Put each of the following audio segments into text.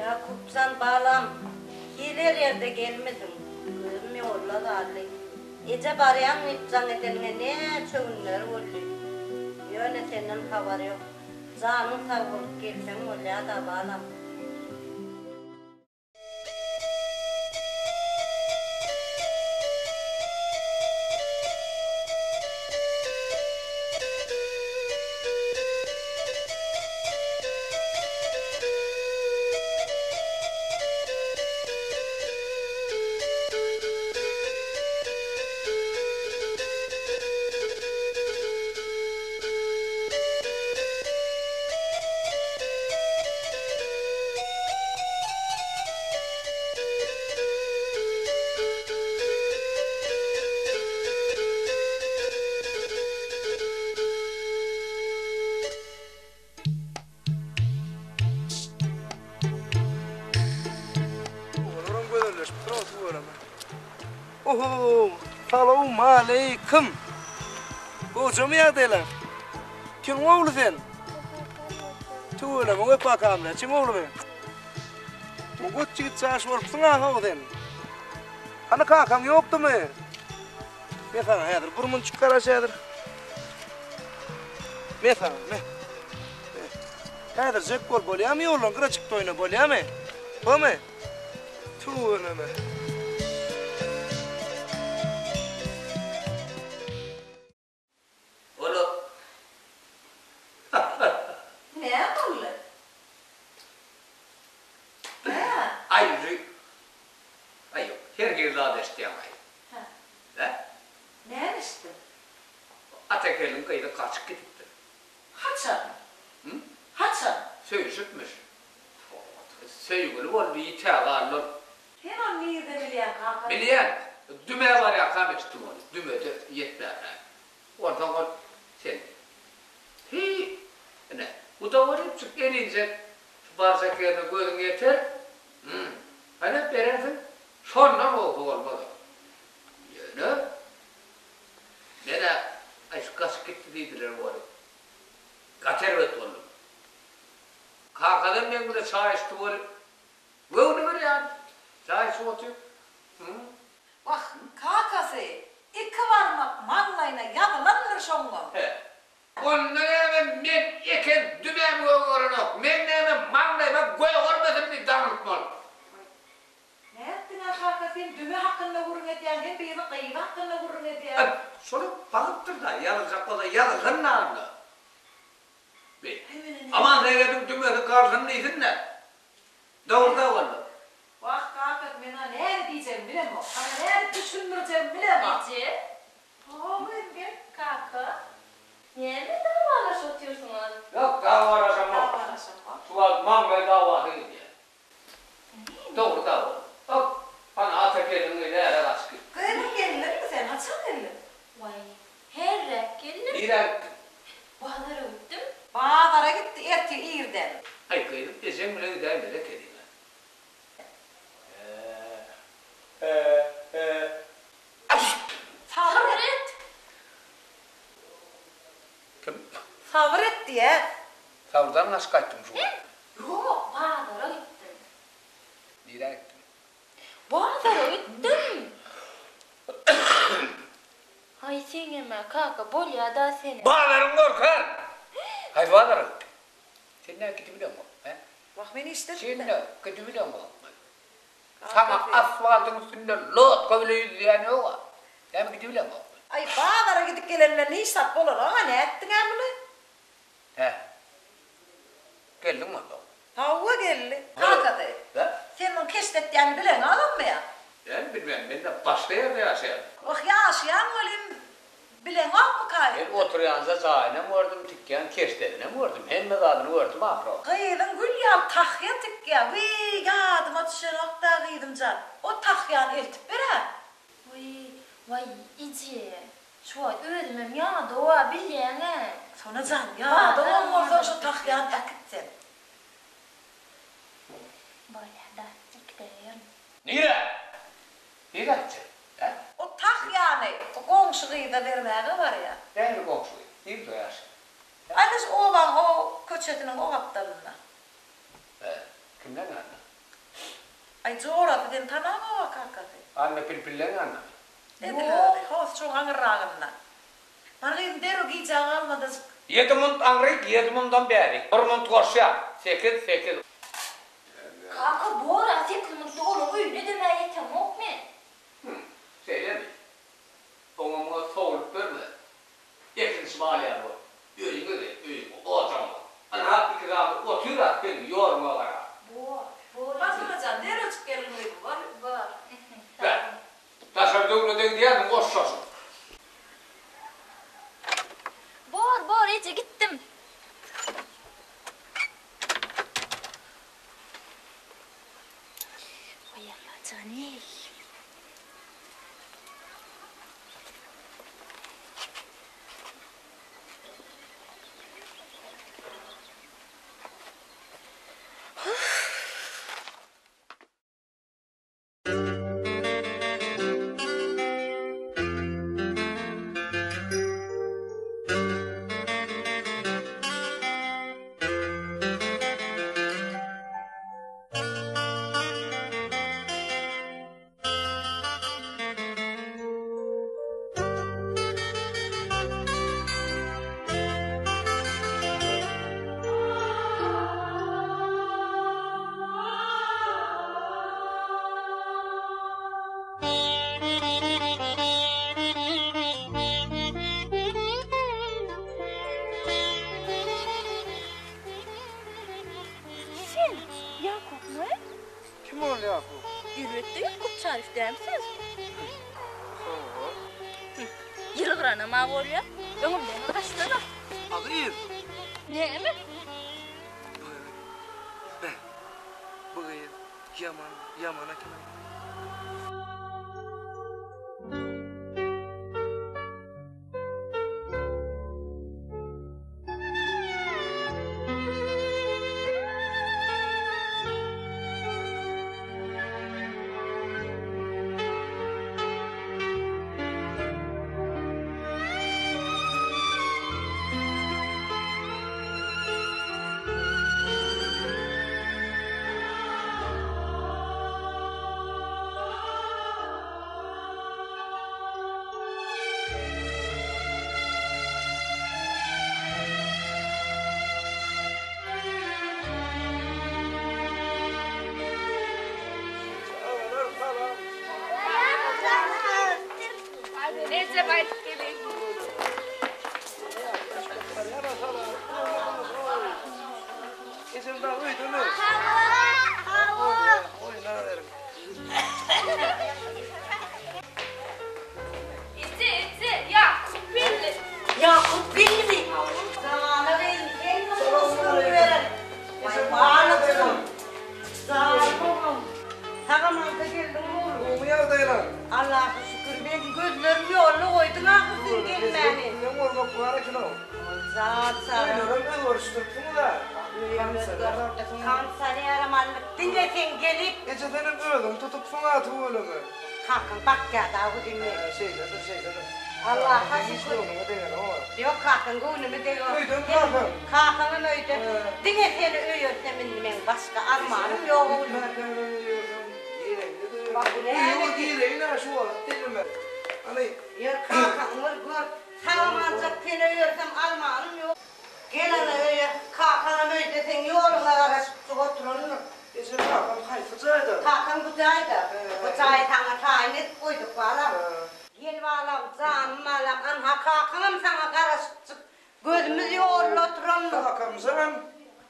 Yakupcan bağlam. Hiler yerde gelmedim. Kırmı orla galli. Ece barayan ipcan edenine ne çöğünler oldu. Yönetenden haber yok. Canın sağ olup gelsem olya da bağlam. Oho, salam aleyküm. Hocam ya deyler. Kim oğlu sen? Tuğla mı bakalım ne? Kim oğlu ben? Bu küçük çaş var, sana havadan. Hani kakam yoktu mu? Mesela hayatır, burmun çıkar aşağıdır. Mesela, hayatır, zek bol bol ya mı yolun? Kıracık toyunu bol ya mı? Bu mu? Tuğla mı? Atekelin kaydı kaçık gitti. Haçan. Hı? Haçan. Söğüşütmüş. Söğüşülü oldu iteğarlar. Hemen nerede bilen kanka? Bilen, düme var ya kamıştı onu. Düme de yetler. Oradan o sen. Ne? Bu da var hep çık elince bağırsak yerine gözün yeter. Hani verirsin. Sonra mı olmadı? Yani. Ne de kaçık gitti deydiler bu arada. Kaçer öt oldu. Kalkadan ben burada çay içti var. Ve onu var yani. Çay içi otuyor. Bak kakası iki varmak manlayına yadalanır şonga. He. Ondan hemen ben eken dümen görünüyor. Ben hemen manlayıma koy olmasın diye damlıtmalı. Ne ettin ha kakası? Sen düme hakkında vurun ediyen, hem beni kıyı hakkında vurun ediyen. Sonra bakıptır da yalacakla da yalacın ne anda? Aman seyredin dümeni karşın neydin ne? Doğruda oldu. Bak kakası bana ne diyeceğim bilemem. Ama ne düşündüreceğim bilemem. Ece. Gel kaka. Niye mi davalar otuyorsunuz? Yok davalaşam yok. Suat mamaya davası gidiyor. Doğru dava. Bak bana Atakel'in öyle yere kaçtı. Kıyımın gelinir mi sen? Haçan gelinir. Vay. Her rek gelir. Direkt. Bağlara öttüm. Bağlara gitti erti İr'den. Ay kıydım. Sen bile gider melek edeyim. Sabret. Kim? Sabret diye. Savurdan nasıl kaçtım şu an? Yok. Bağlara gittim. Direkt. Bağlara gittim. Ay sen yeme kaka. Bol ya da seni. Bağlarım korkar. Hay bağlarım. Sen ne gitti biliyor musun? Bak beni istedim Sen de. ne gitti biliyor musun? Sana asfaltın üstünde lot böyle yüzüyen yok. Ne mi gitti biliyor musun? Ay bağlara gidip gelenler ne hesap olur ama ne ettin ha bunu? He. Geldin mi oğlum? Tavuğa geldi. Evet. Hakikaten. He? Senin keşfettiğini bilen alın mı ya? Ben bilmem, ben de başka yerde yaşayan. Bak yaşayan olayım. Bilen yok mu kaydı? Ben oturuyanza sahine mi vurdum, dükkan keşlerine mi vurdum, hem mi kadını vurdum, afro. Kıyılın gül yal tahya tık ya. Vii yadıma düşen okta kıydım can. O tahyan eltip bire. Vay Ece. Şu an ölmem ya doğa bilene. Sonra can ya doğum orada şu tahyan akıtsın. Böyle da gidelim. Niye? Niye gidecek? He? O tahyanı, o komşu kıyıda vermeye var ya. Değerli komşu, değil mi yaşa? Aynısı oğlan o köçetinin o kaptanına. He, kimden anla? Ay coğrafı den tanama o kakası. Anne pilpillen anne. Ediler, hos çok angrağından. Margin dero giyeceğin almadı. Yedimund angrik, yedimundan beri. Ormund koşya. Sekiz. Kaka bora teklimizde oğlum öyle demeye yetem yok mu? Söyle mi? Onunla soğulup verme. Yekin Maliye bu. Öyüngü de, oğacağım. Ana iki gamı otur at beni, yorma bana. Bora. Basılacan dero çık gelin bu var. Var. Ben. Taşar dövleden diyelim, koşasın. Bor iyice gittim. Oy Allah canım. Sen Yakup mu? Kim ol Yakup? Elbette Yakup Şarif der misiniz? Soğuk. Yılgırana ma oluyor. Ömürlerini kaçtırır. Adı İr. Ne mi? Bu gayet yamana kim? Neyse baytık gelin. İçimden uydun mu? Oyna verim. İti Yakup belli. Yakup bildi. Sana verin. En nasıl verin. Vay bağlıksın. Sağ olun. Sağımızda geldin oğlum. Oğumu yardayla. Allah'a şükür ben gözlerimi yolunu koydun akılsın gelmeni. Ne olma kuara kilo. Sağ ol. Öyle uğraştırdım da. Kanseri yaramanlık dinleten gelip Gece benim öldüm tutup sana tuğulumu. kalkın bak ya daha bu dinle. Şeyde. Allah'a Hiç şükür. onu değil ama. Yok kalkın gönlümü de yok. Öydüm kalkın. Kalkının öydü. Dinleteni öğütlemin ben başka armağanım yok oğlum. Bak bu ne? Yok kalkın vur. Sağlamayacak seni öğürsem armağanım yok. Gelen öyle kalkanım öğütesen yoluna karışıp oturun. Kalkan bıçağıydı. Bıçağı sana tayin et koyduk bağlam. Gel bağlam, canım bağlam. Anha kalkanım sana karışıp gözümüz yoluna oturun.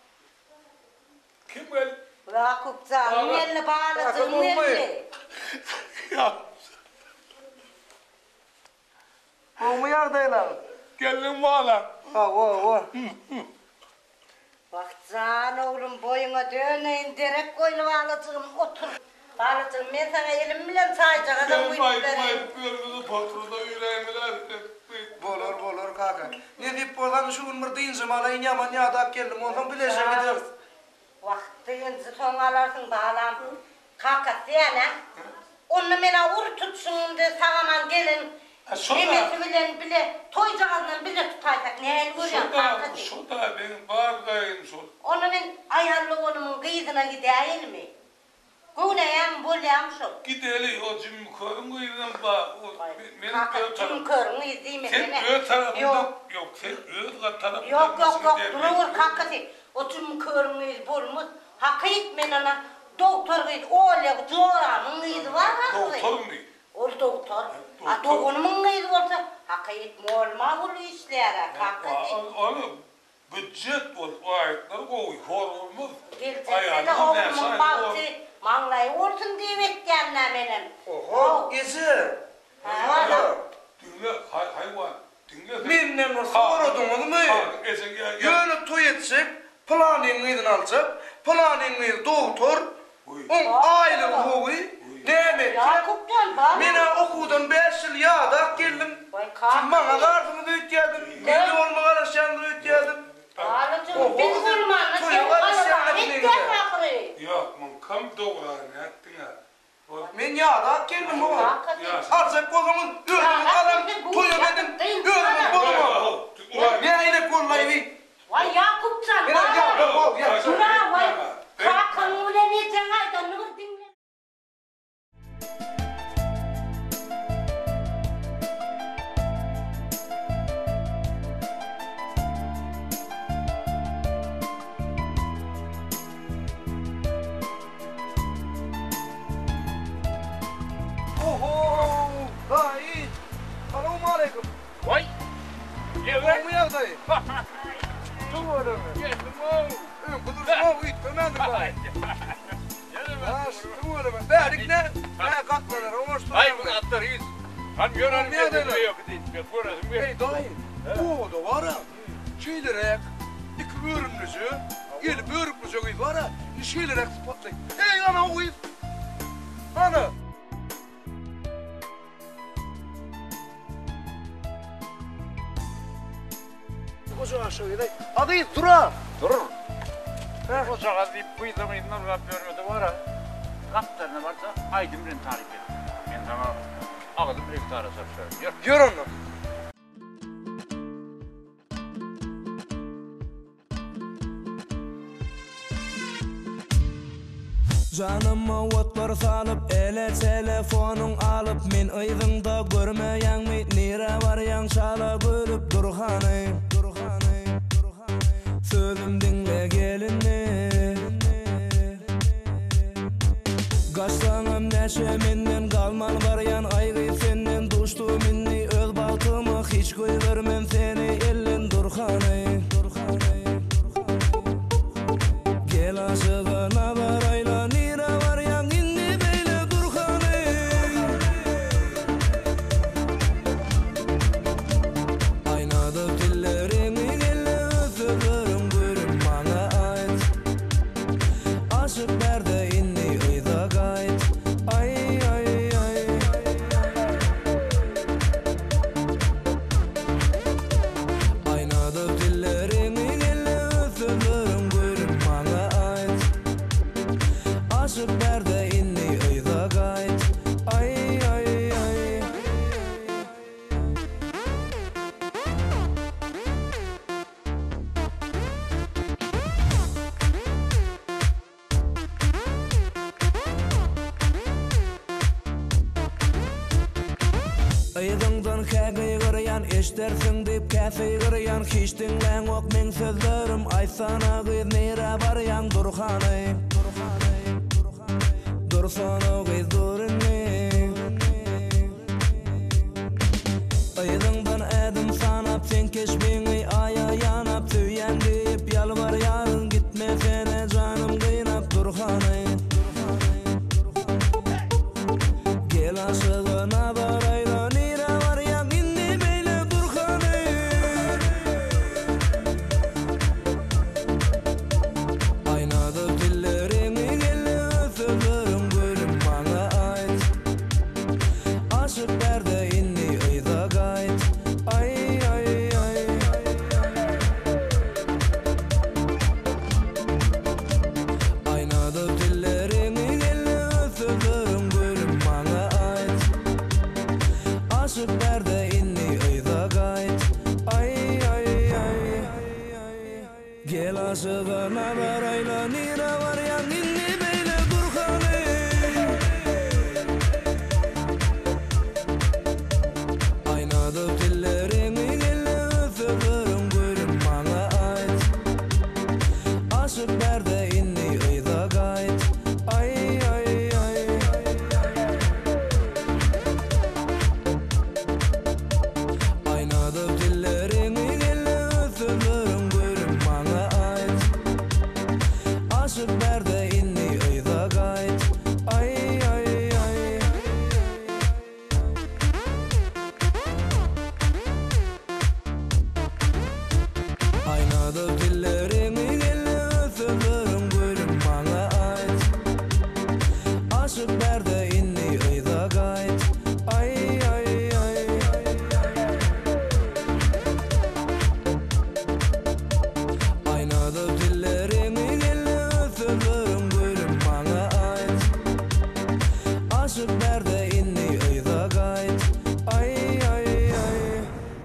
Kim gel? Yakup canım elini bağlasın elini. Oğumu yardayla. Gelin valla. Va. Bak can oğlum boyuna döneyin direkt koyunu bağlasın otur. Bağlasın ben sana elim bile sayacak adam bu işleri. Kırmızı patrona yüreğimler. Bolor kaka. Ne deyip buradan şu ümür deyince malayın yaman yağdak geldim ondan bileceğim gidiyor. Vaktiyenci son alarsın bağlam. Kaka sene. Onu bana vur tutsun de sağaman gelin. Yemesi bile toycağızla bile tutaysak ne görüyorsun kanka değil. Şu da benim bağırdayım şu. Onu ben ayarlı onumun kıyısına gideyim mi? Bu ne yan bu lamşo. Gideli o cimkörün kıyıdan bak. Benim Kalkın öyle tarafım. kırmızı izleyeyim Sen öyle tarafından yok. Sen öyle tarafından Yok nasıl durur hakikaten. O tüm kırmızı bulmuş. Hakik men ona doktor git oğle doğramın gıydı var mı? Doktor mu? O doktor. A doğunumun gıydı olsa hakik mi olma bu işlere hakikaten. Oğlum büdjet ol o ayetler koy hor olmaz. Gelcekse de oğlumun baktı manlayı olsun diye bekleyenler benim. Oho, isi. Ha, Dinle hayvan. Dinle. Minnem soradın mı? Yönü toy etsek, planingini alacak, planingini doktor, on aile huğu, demek ki, Yakupcan bana. mena okudan 5 yıl yağda geldim. Vay kalk. Bana kartını büyütüyordum, milli olma karışanını büyütüyordum. Ağlacığım biz olmanla Toy sen var, Allah'a sen etken etkin akırı. Yok man kam doğran ettin ha. Men yağda geldim baba. Hakikaten. Alacak o zaman ürünün adam, toy ödedim, ürünün bolumu. Ne aylık kollayı? Vay Yakupcan Biraz bana. ya. Şuna vay. Kalkın ulan edeceksin aydan nur dinle. Oho! Hay! Selamun aleyküm. Vay! Var mı ya dayı? Dur öyle mi? Geldim oğlum. Kudursun o uyut kömendik dayı. Ha, dur öyle mi? Dedik ne? Ne katlanır, hoş Hay bu atlar hiç. Han gören Niye bir öyle? şey yok değil. Burası bir. Hey dayı, bu da var ha. Şeylerek, iki börümlüsü, gelip börümlüsü uyut var ha. Şeylerek spotlayın. Hey ana uyut. Ana. Koca aşağıya dayı. Adayı dura. Durur. O zaman deyip bu zamanlar yapıyordu var ha. Kaptanı varsa Aydın'ın tarif et. Ben sana ağzım bir iftara sarışıyorum. Gör onu. Canıma otlar salıp ele telefonun alıp men ıydığında görmeyen mi nire var yan çala görüp durhanı sözüm dinle gelini Kaçtanım neşe menden kalman var yan aygı senden duştu minni öz baltımı hiç koyvermem seni ellen durhanı Gel aşığına varayla nire var yan inni beyle durhanı Aynadı dillerini gelle özürlerim görüm bana ait Aşık berde inni ıyda gayet Ay ay ay Aynadı dillerini gelle özürlerim görüm bana ait Aşık berde inni ıyda gayet Ay ay ay Aydından kägeyi garayan eşdersin deyip käfeyi garayan hiç dinlen ok men sözlerim aysana gıyız nere barayan durhanı dursana gıyız durinni Aydından edim sanap sen keşbini aya yanap tüyen deyip yalvar yarın gitme sene canım kıynap durhanı Gel aşığına varayla nire var ya inni beyle durhanı Aynadı dillerini gelle sözlerim gülüm bana ait Aşık berde inni ıyda gayet Ay ay ay Aynadı dillerini gelle sözlerim gülüm bana ait Aşık berde inni ıyda gayet Ay ay ay Gel aşığına varayla nire var ya inni beyle durhanı Aynadıp dillerini dille sözlerim görüm bana ait. Aşık berde inni ıyda gayt. Ay ay ay. Aynadıp dillerini dille sözlerim görüm bana ait. Aşık berde inni ıyda gayt. Ay ay ay. Aynadıp dillerini dille sözlerim görüm bana ait. Aşık berde inni ıyda gayt. Ay ay ay. Aynadıp dillerini dille sözlerim görüm bana ait. Aşık berde inni ıyda gayt. Ay ay ay.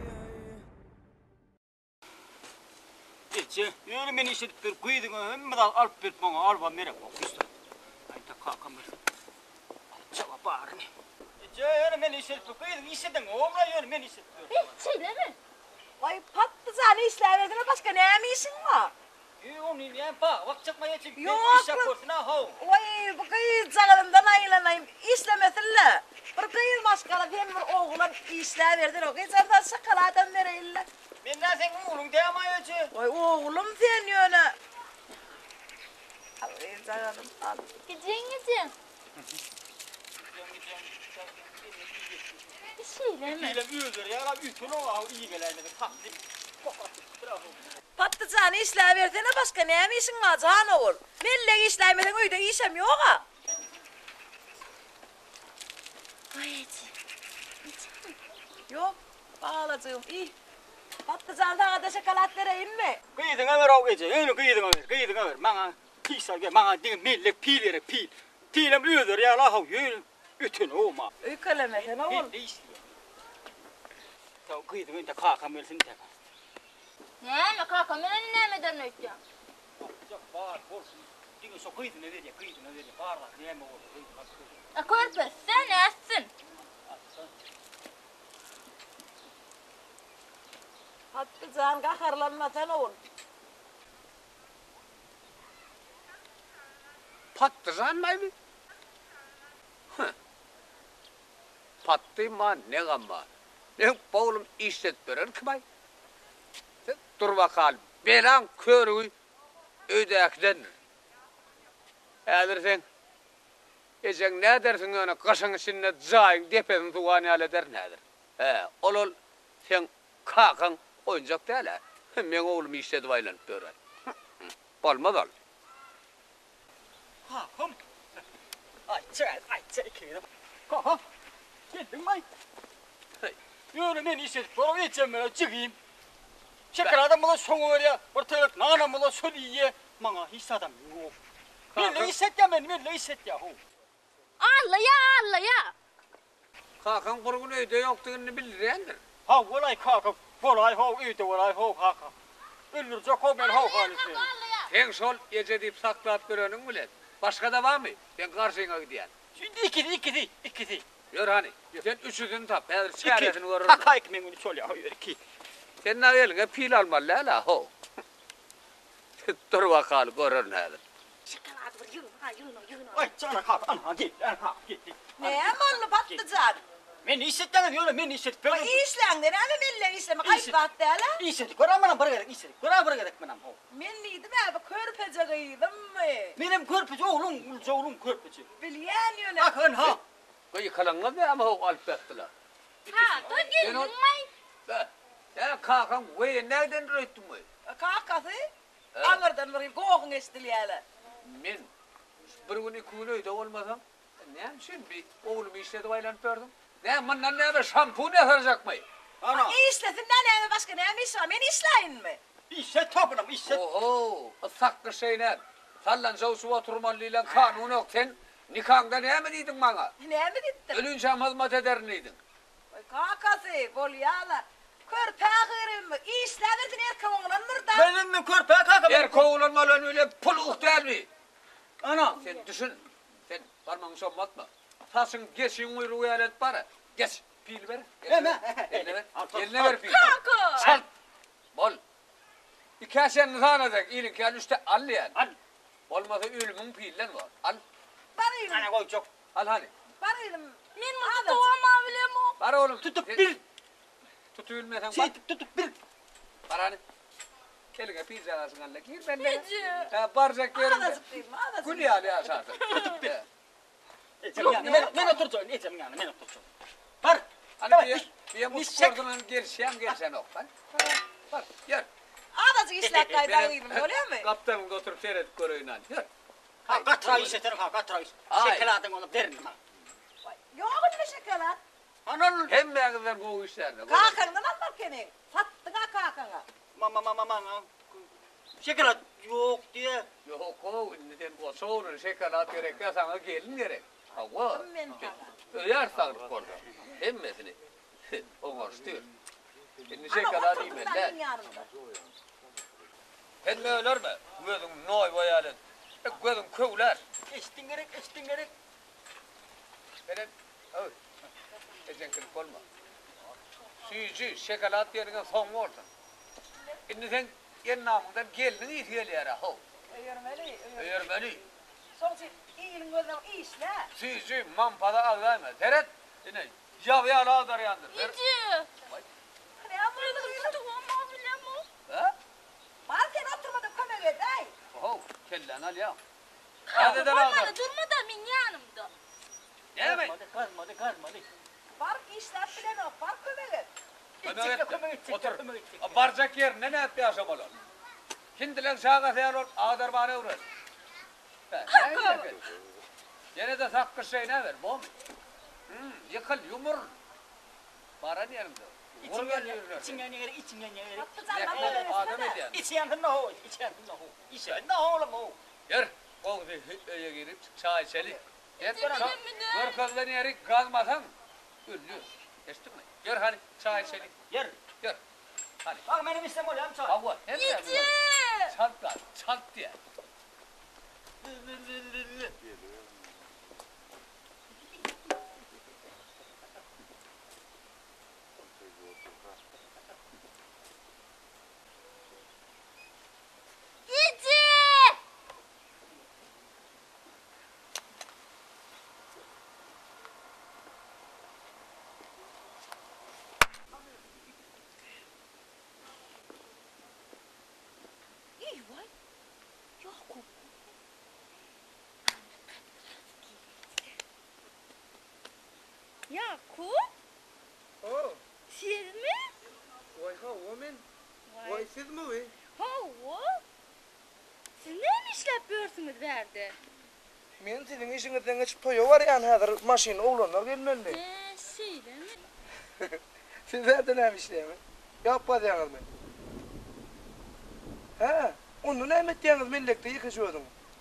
Ece, yürü beni işitip bir kıydın, hem de alıp bir bana araba merek bak işte. Ay ta kalkamır. Çaba bağırın. Ece, yürü beni işitip bir kıydın, işittin, oğla yürü beni işitip. Söyleme. Vay patlıcanı işlerine başka ne işin var? Yürü onu yani bak, bak çıkmaya çık. Yok iş yapıyorsun ha hav. Vay bu kız canımdan ayılanayım. İşlemesinle. Bir kız maşkala benim bir oğlan işler verdin o kız ondan şakaladan vereyle. Benden sen oğlum diyemem Ece. Vay oğlum sen yöne. Al canım al. Gidin. Söyleme. Diyelim üyüdür ya, lan ütün o ha iyi gelene de taktım. Patlıcanı işler verdin başka ne işin var can oğul. Melle işlemeden öyle işem yok ha. Vay Ece. Yok bağlacığım iyi. Patlıcan daha da şokolat vereyim mi? Kıydın ömer o Ece, yürü kıydın ömer. Bana pisa gel, bana din millet pil. Pilim üyüdür ya, la hav yürü. Ütün olma. Öykelemeden oğul. Ne istiyor? Ta kıydın önce kalkamıyorsun de. Ne kaka ben ne meden ötüyor? Çok bağır, olsun. Din so kıydın ne diye, bağır bak, ne mi olur? Körpes sen nesin? Patlıcan kaharlanmadan oğul. Patlıcan mı? Patlıma ne gamma? Ne oğlum işlet verir kımay? Dur bakalım. Belan körüğü ödeklenir. Eğer sen Ecen ne dersin öyle kaşın içinde zayın depedin tuğanı hale der nedir? Olol sen kakan oyuncak değil ha. Men oğlum işledi vaylanıp böyle. Olmaz ol. Ha, hım. Ay çay kıydım. Ha. Geldin mi? Yürü beni işitip, bana geçeceğim ben, çıkayım. Şekerden bana soğuyor ya, ortalık nana bana söylüyor. Bana hiç adam yok. Milli işet ya ben, milli işet ya. Allah ya. Kakan kurgun öyde yoktuğunu bildirendir. Ha, volay kaka, volay ho, üyde volay ho kaka. Öldürecek o ben ho halisi. Sen sol gece deyip saklayıp görünün bile. Başka da var mı? Ben karşına gidiyen. Şimdi ikisi. Yürü hani. Sen üçüzünü tap. Ben çaresini görürüm. Kaka ekmeğini söyle ya, iki. Sen ne eline pil almalı la ho. Dur bakalım görür nedir. Şokolat var yürü. Ay cana kaka, ana git. Ne amanlı patlıcan? Ben işetten diyorum, ben işet. Ben İşlenden ama melle işleme kayıp battı hala. işet. Gören bana bırak işet. Gören bırak bana ho. Melliydi be körpecekiydim mi? Benim körpücü oğlum körpücü. Bilyen yöne. Bakın ha. Koy kalanına be ama o alıp bektiler. Ha, dur gidin mi? Ya kakan koyu nereden röttün mü? Kakası? Anırdan bir koğun estiliyeli. Men bir gün iki gün öyde olmasam ne için bir oğlum işledi vaylanıp verdim. Ne bundan ne bir şampuan yapacak mı? Ana. İşlesin ne başka ne iş var? Ben işleyin mi? İşet toplam işet. Oho, saklı şeyler. Sallanca su oturmalıyla kanun yok sen. Nikahında ne mi dedin bana? Ne mi gittin? Ölünce mazmat eder neydin? Kakası, bolyala. Körpeğirim mi? İşlemesin erken oğlanır da. Benim mi körpe kaka? Oğlan malan öyle puluk değil mi? Ana. Sen düşün. Sen parmağını sommatma. Tasın geçin uyruğu alet para. Geç. pil ver. Hemen. Eline ver. Al, Eline ver pil. Kanka. Çal. Bol. İki aşağını sanacak. İyilik yani üstte al yani. Al. Olmasa ölümün pillen var. Al. Barayım. Ana koy çok. Al hani. Barayım. Men mutlu doğamam bile mi? Var oğlum. Tutup bir. Tutulmasan Şey bak. tutup bir. Var hani. Eline pil zağasın anla. Gir ben de. Ece. Ha barcak yerinde. Ağzı değil mi? Ağzı. Kul ya ya zaten. Ecem yani. Men oturtun. Ecem yani. Men oturtun. Var. Hani bir mutlu ordunun gelsen ok. Var. Gel. Ağzı işler kaydağıyım. Görüyor musun? Kaptanın oturup seyredip görüyün hani. Gel. Ha katrayız eterim ha katrayız. Ay. Şekeladın onu verin ha. Yok mu şekelat? Anan. Hem beğendiler bu işlerini. Kalkandan almak kenin. Sattığına kalkana. Mama. Şekelat yok diye. Yok o neden o sonra şekerat gerek ya sana gelin gerek. Hava. Ben kalkan. Öyer sağlık orada. Hemmesini. Onlar istiyor. Şimdi şekerat değil mi? Hem öler mi? Gözüm noy bayalet. Gözüm kövler. Eştin gerek. Benim. Evet. Ecen kırık olma. Suyucu şekerat yerine son orta. Şimdi sen yen namından gelin itiyor yere. Öğürmeli. Sonuçta iyinin gözüne iyi işle. Suyucu mampada ağlayma. Teret. Yine yav ağlar yandır. Ece. Hani ama Men mutlu doğamam bile mi? Ha? Varken oturmadım kömek edey. Oho, kellen al ya. Kanka Hadi ağlar. bana durma da min yanımda. Yemek. Kalmadı. Fark işler bilen o. Fark kömek et. Otur. Barcak yer ne yapıyorsa bolon. Şimdilen sağa seyir ağlar bana uğrar. Yine de saklı şey ne ver, bom. Yıkıl, yumur. Bana yerimde. İçinden yeri. Adam ediyen. İçinden ne o? İçinden ne oğlum o? Yer, oğlum hütteye girip çay içelim. Yer, Yemin ederim. kızların yeri kalmasan, ünlü. Geçtik mi? Yer hani çay içelim. Yer. Yer. Hani. Bak benim istem oluyor amca. Hava, hem de. Ece. Çant diye. Ece. İyi vay. Yakup. Yakup, Oh, siz mi? vay hava men. Vay. Vay siz mi vi? Hava. Siz ne iş yapıyorsunuz verdi? Men sizin işinizden geçip toyu var yani hazır maşin oğlanlar gelmeli. Şeyde mi? Siz zaten hem işlemi. Yapmadınız mı? He, onu ne ettiğiniz millette yıkışıyordun.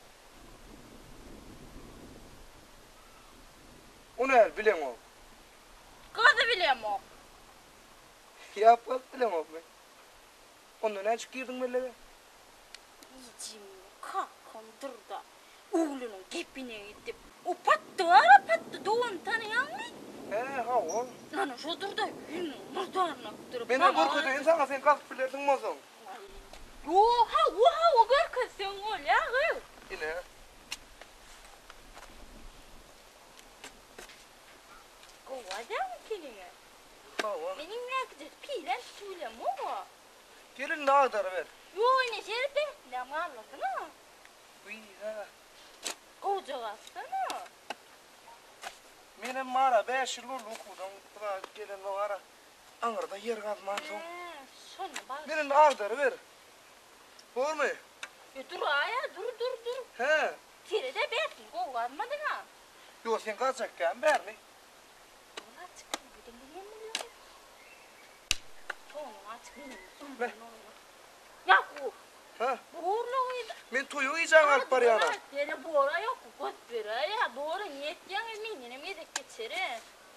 Onu her bilen o. Kadı bilem o. Yapmaz bilen o be. Onu ne çıkıyordun millete? Yiyeceğim kalkın dur da. Oğlunun gepine gidip. O pattı doğun tanıyan mı? He, hava. Lan şu dur da yürü darnaktırıp. Ben de korkudu insana sen kalk bilerdin mi o zaman? Yo ha gör kızın ol ya. Yine. O adam kiline. Hava. Benim ne kadar pilen söylem o. Gelin ne kadar ver. Yo ne şerif bekle anlasana. Uy ha. Koca aslana. Benim mara 5 yıl oldu okudum. Bura gelin o ara. Anırda yer kazman son. Sonra bak. Benim de ağdarı ver. Olur mu? Dur aya dur. He. Tire de bekle kovlanmadın ha. Yok sen kaçakken verme. Ulan çıkın bir de niye mi diyor? Sonra çıkın. Ver. Yakup. Ha. Borluydu. Men toyu yiyeceğim alp var yana. Yine bora yok. Kot bir ya. Bora niyet yan eminim. Yedek geçeri.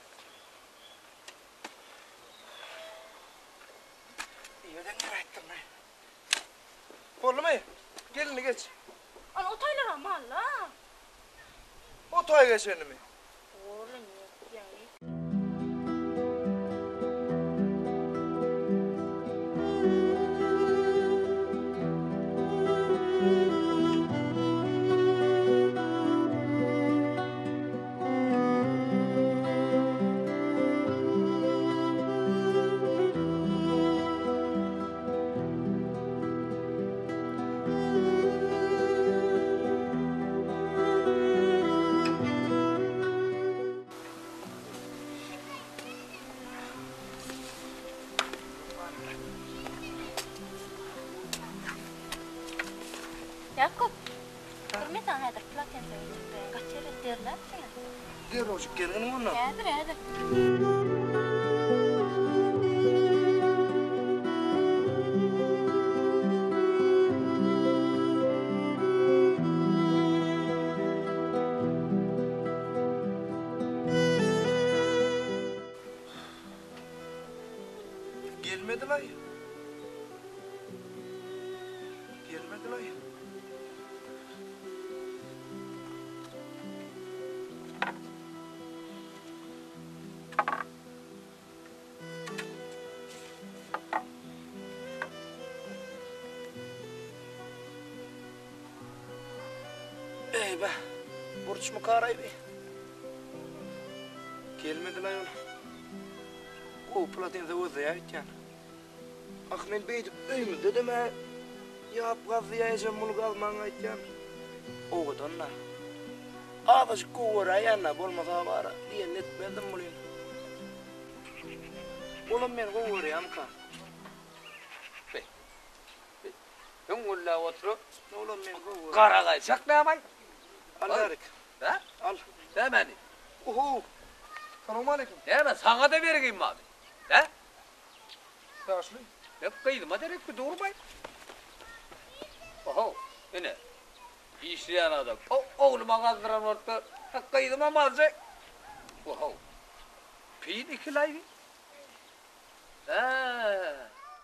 Yerden nereye ettim ben? Olur mu? Gelin geç. Ana otaylar ama Allah. O toy geçeni mi? Bora niyet yan. Yakup. Durmasan hadi platen söyleyip kaçırır derler sana. Der ojik gelgenin ondan. Hadi. Gelmedi lan. Gelmedi lan. Eyvah. Burç mu karaydı? Gelmedi lan oğlum. O platin de oldu ya iken. Ahmet Bey de öymüdü deme. Yap gazıyacağım bunu kalmana iken. O kadar da. Ağdaşı kovara yanına bolmasa var diye netmedim bunu. Oğlum ben kovarayım ka. Hüngulla oturup Oğlum ben kovarayım. karagay saklamay. Al Erik. Ha? Al. Demeni. Oho. Selamun aleyküm. Hemen sana da vereyim abi. Ha? Yaşlı. Hep kıydıma derek bir durmay. Oho. Yine. İşleyen adam. Oğluma kazdıran orta. Hep kıydıma mazı. Oho. Piyin iki layvi. Ha.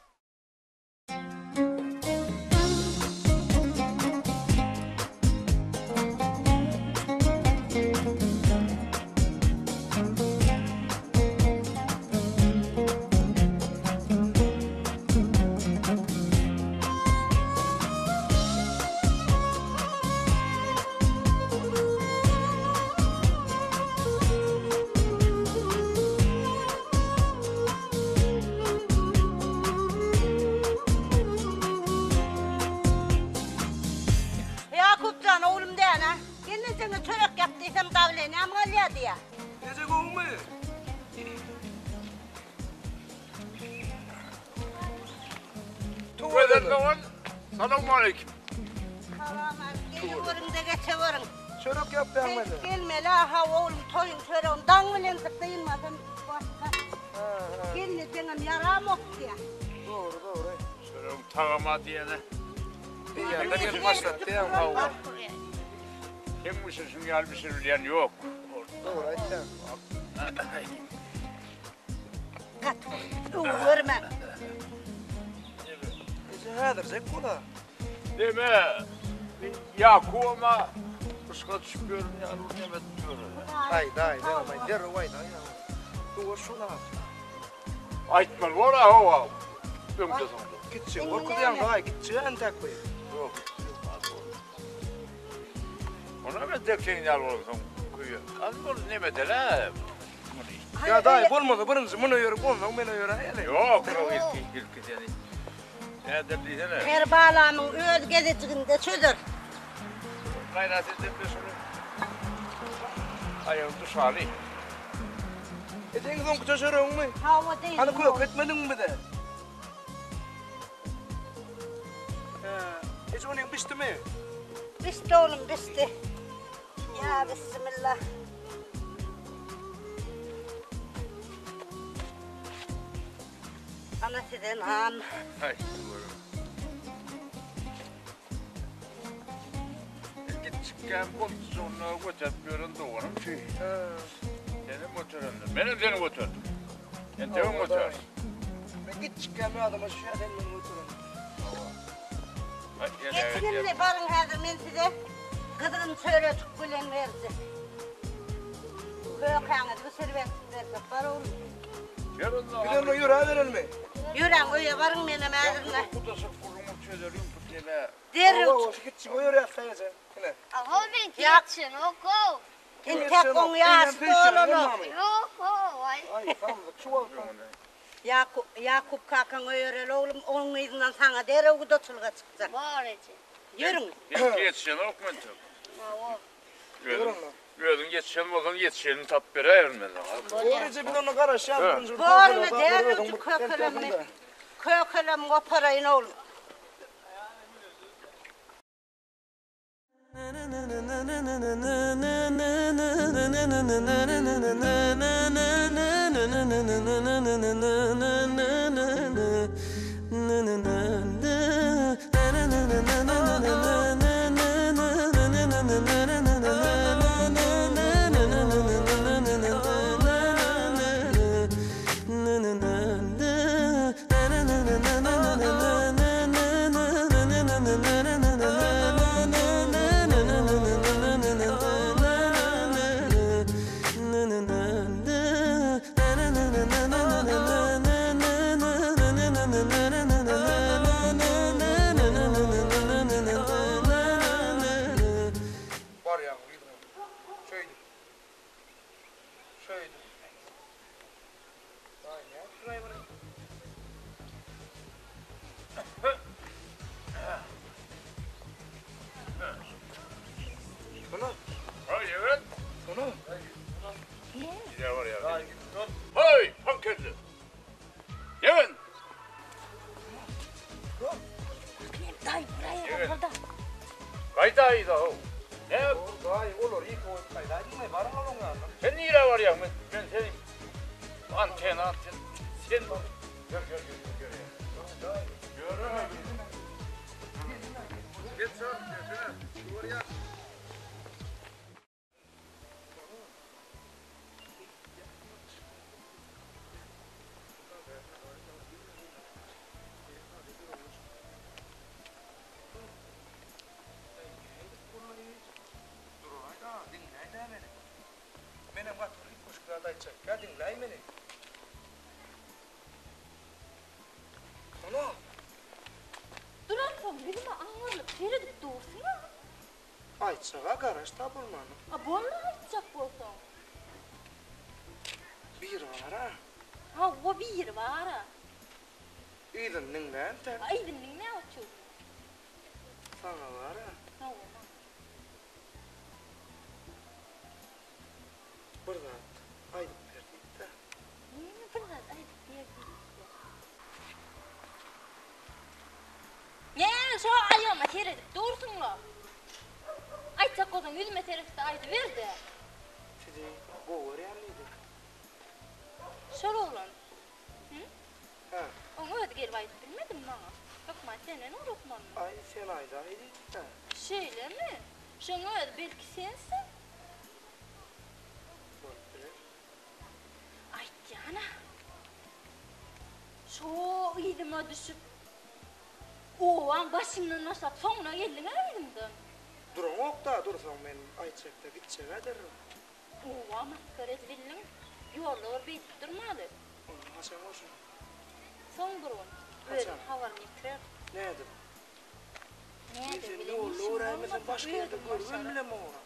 Yakupcan oğlum de ana. Yine sana çörek yaptıysam davleni amalya diye. Gece kovma. Güzel kavan. Selamun aleyküm. Tamam geliyorum da geçiyorum. Çörek yap ben Sen bana. gelme la ha oğlum toyun çöreğin dağılen tıklayılmasın. Gelme canım yaram yok diye. Doğru. Şöyle tağama diyene. Bir yerden yapmazlar. Diyem kavga. Kimmişsin şimdi gelmişsin bilen yok. Doğru ayten. Vermem. Gece hadır zek kula. Deme. Yakuv'uma kışka çıkıyorum yani o demet diyorum. Haydi denemay. Derro haydi. Doğru şuna. Aytman var ha hava. Dömde sandım. Gitçi. Orkudayan daha gitçi. Antak koy. Yok. Ona ben deksenin yal olsam kuyuyor. Kalmıyor ne bedele. Ya daha olmadı. Birinci bunu yürü. Ondan beni yürü. Yok. Yok ilk yani. Ne derdiysene. Her bağlamın öl gezicinde çözer. Gayret edip de şunu. Ayağımda salih. Edin son kutu çörüğün mü? Hava değil. Hani koyup etmedin mi de? Hiç onun pişti mi? Bisti oğlum bisti. Ya bismillah. Anasıdan han. Hay. Git çıkken pozisyonuna götürmüyorum doğru şey. Senin motorun. Benim senin motor. Ben temin motor. Ben git çıkan bir adama şu ya senin oturun. Geçinimle barın hazır men size. Kızın söyle tukkulen verdi. Kökanı bu servetlerle var oğlum. Bir de yürü verelim mi? Yüren öyle varın benim ağzımla. Kudası kurumu çözerim putuyla. Derim. O git çık o yürü yapsana sen. Yine. Aha ben geçsin oku. İntek on yaşlı oğlunu. Oku. Ay tamam çuval Yakup kakan öyle oğlum onun izinden sana derev gudotulga çıkacak. Var için. Yürün. Yetişen okman çok. Yürü lan. Gördün yetişen olsan yetişenin tap bire ermez. Doğruca bir de onu kara şey yapın. Bağırma derev kökelem. Kökelem o parayı oğlum. Var ya, şöyle. Şöyle. Aynen. Şurayı bırak. Bunu. Hay evet. Bunu. Gider var ya. Hay hankerli. Yemin. Dayı buraya Evet. orada. Kayda iyi da o. Ne? Daha iyi olur. İyi koy. Kayda değil barın olun ya. Sen niye var ya? Ben senin anten. Sen bak. Gör. Git sen. Dur ya. Benim bak ilk kuşkularda açacak. Ya dinleyin beni. Onu. Duran bilme anlarlık seyredip doğursun ya. Ayçağa garaj tapılmanı. Bunu açacak bolsun. Bir var ha. Ha o bir var ha. İyidin dinleyin tek. Aydın ne açıyor? Sana var ha. Ha o. Burada. Aydın verdik de. Burada aydın diye ne şu ayağıma seyredip doğursun la. Ayçak olsun 100 metresi aydı ver de. Sizi bu var ya mıydı? Şöyle olan. Ha. Onu öyle geri aydı bilmedim bana. Bakma senin unutman. Ay sen ayda idi de. Şeyle mi? Şunu öyle belki sensin. Ay cana. Şu iyidime düşüp. O an başımdan aşağı sonuna geldin elimden. Durun ok da dursan ben Ayçak'ta gidecek ederim. O an maskara edilin. Yollar bir durmalı. Onu hasan olsun. Son burun. Böyle Kaçan? havanı yitirer. Ne edin? Ne Bizim de ne olur uğrayamazsın başka yerde görürüm bile mi ona?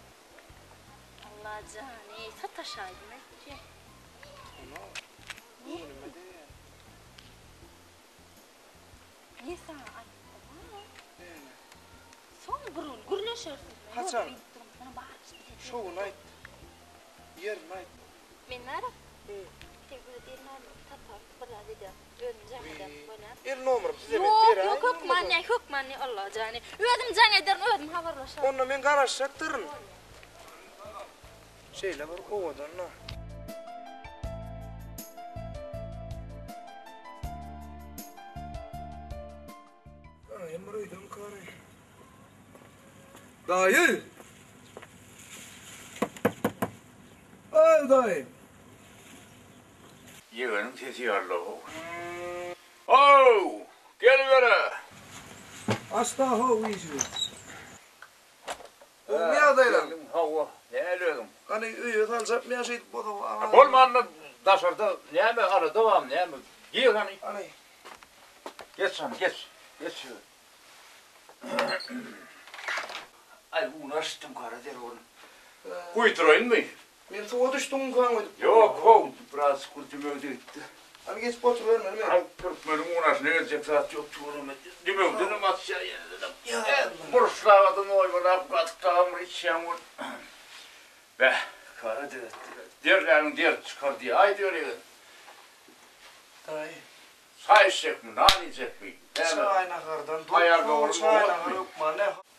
Allah canı sataşaydı ne? Ona. Ne? Önüme de. Ne sana ayıttı ha? Yani. Son burun gürleşersin. Hasan. Sana bağırış. Şovun ayt. Yerin ayt. Men nara? Tek böyle değil nara. Tatar. Bala dedi. Ödüm eder böyle. Er nomerim size ben Yok berayım. yok hokmanne Allah canı. Ödüm can eder ödüm havarlaşar. Onunla men garaşaktırın. Şeyle var ovadan na. Ay buraydan kare. Dayı. Ay dayı. Yeğenim sesi yarlı o. Oh! Gel bere. Hasta ho işi. Ne adaylar? Hava. Ne dedim? Hani üye talsap ne şey bu da. Olmanla daşarda ne mi ara devam ne mi? Yeğen Hani geç sen geç. Geç. Ay uğraştım kara der oğlum. Kuyturayın mı? ben soğuğa düştüm kan. Yok ho. Biraz kurtulmuyor gitti. Hani geç botur verme mi? Ay kırpmadım uğraş ne edecek saat yok çoğunum. Demevdim aşağıya dedim. Buruşlavadın oy bana katkağımır içeceğim. Be kara der. Derlerin der çıkar diye. Ay diyor ya. Dayı. Say içecek mi? Nan içecek mi? Çayna kardan. Ayarda olur mu? Çayna yok mu ne?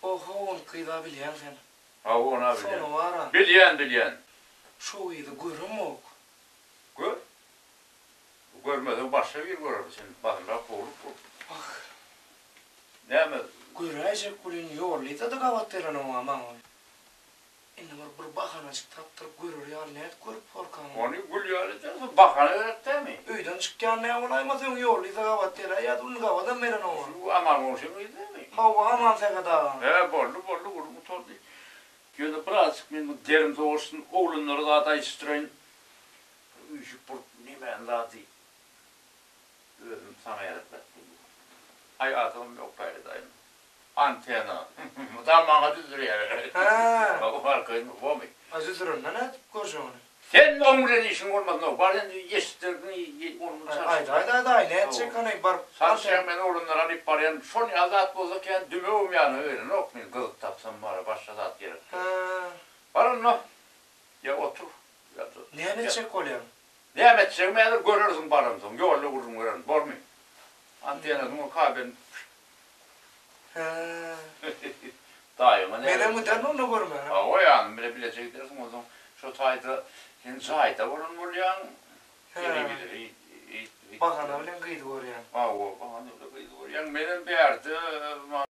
Oho, onu kıyda bilyen sen. Ha ona Sonu bilyen. var ha. Bilyen. Şu iyiydi, görüm Gör. Görmeden başka bir görür senin. Bakın bak oğlum. Bak, Ne mi? görecek kulün yolluydu da kavatlarını o aman. İnne bir bakanacık taptırıp görür ya, net görüp korkan. Onu gül yağlayacağız. Bakanı öğret mi? Öyden çıkken ne olaymasın yolluydu kavatlara ya, onu kavadan veren o. Şu aman olsun değil mi? Hava aman sekada. He bollu kurumu tordu. Yöne birazcık benim derim doğursun. Oğlunları da da istireyin. Üşüp burt nimen daha değil. Özüm sana yaratmak. Hayatım yok gayrıdayım. Antena. Tamam düzdür yani. Ha. O farkı bu mu? Acı durun lan et koşun. Sen omurun işin olmaz ne? Var yani yestirdin onu Haydi ne edecek hani bar. Sarsıyan ben oğlunlara nip var yani. Son yazat bozarken dümeğim yani öyle. Yok mu? Kılık tapsam bari başladı at gerek. Ha. Var mı? Ya otur. Ya dur. Ne edecek oluyor? Ne edecek? Ben görürsün barımsın. Yolda vururum görürüm. Var mı? Antenazın o kabin. Ha. Daima ne? Benim müdden onu görmüyorum. Ha o yani bile bilecek dersin o zaman. Şu tayda, şimdi tayda vurun vuruyan. Geri bilir. Bakana bilen kıydı oraya. Ha o bakana bilen kıydı vuruyan. Benim bir yerde